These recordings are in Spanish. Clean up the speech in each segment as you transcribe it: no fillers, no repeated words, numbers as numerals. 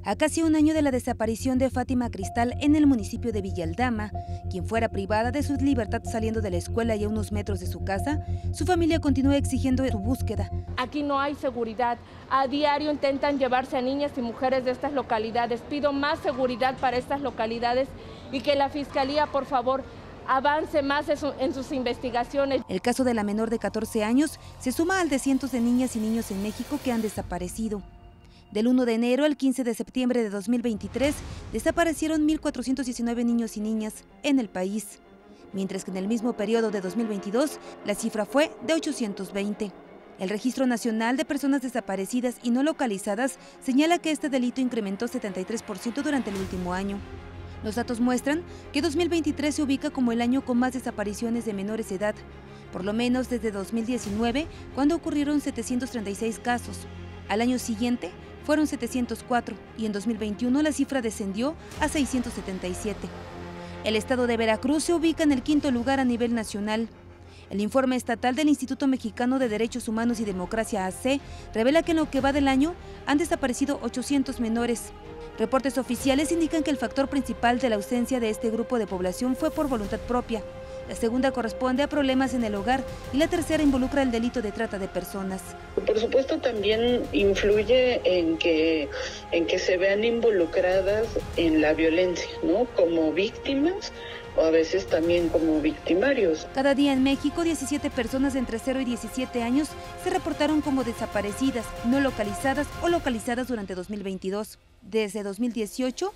A casi un año de la desaparición de Fátima Cristal en el municipio de Villa Aldama, quien fuera privada de su libertad saliendo de la escuela y a unos metros de su casa, su familia continúa exigiendo su búsqueda. Aquí no hay seguridad. A diario intentan llevarse a niñas y mujeres de estas localidades. Pido más seguridad para estas localidades y que la Fiscalía, por favor, avance más en sus investigaciones. El caso de la menor de 14 años se suma al de cientos de niñas y niños en México que han desaparecido. Del 1 de enero al 15 de septiembre de 2023, desaparecieron 1.419 niños y niñas en el país, mientras que en el mismo periodo de 2022 la cifra fue de 820. El Registro Nacional de Personas Desaparecidas y No Localizadas señala que este delito incrementó 73% durante el último año. Los datos muestran que 2023 se ubica como el año con más desapariciones de menores de edad, por lo menos desde 2019, cuando ocurrieron 736 casos. Al año siguiente fueron 704 y en 2021 la cifra descendió a 677. El estado de Veracruz se ubica en el quinto lugar a nivel nacional. El informe estatal del Instituto Mexicano de Derechos Humanos y Democracia AC revela que en lo que va del año han desaparecido 800 menores. Reportes oficiales indican que el factor principal de la ausencia de este grupo de población fue por voluntad propia. La segunda corresponde a problemas en el hogar y la tercera involucra el delito de trata de personas. Por supuesto también influye en que se vean involucradas en la violencia, ¿no? Como víctimas o a veces también como victimarios. Cada día en México, 17 personas de entre 0 y 17 años se reportaron como desaparecidas, no localizadas o localizadas durante 2022. Desde 2018,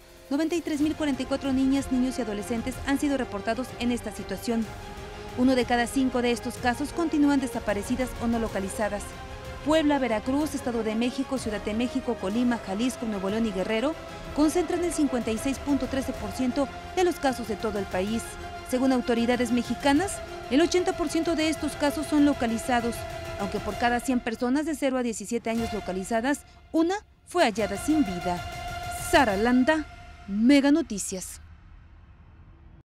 93.044 niñas, niños y adolescentes han sido reportados en esta situación. 1 de cada 5 de estos casos continúan desaparecidas o no localizadas. Puebla, Veracruz, Estado de México, Ciudad de México, Colima, Jalisco, Nuevo León y Guerrero concentran el 56.13% de los casos de todo el país. Según autoridades mexicanas, el 80% de estos casos son localizados, aunque por cada 100 personas de 0 a 17 años localizadas, una fue hallada sin vida. Sara Landa, Mega Noticias.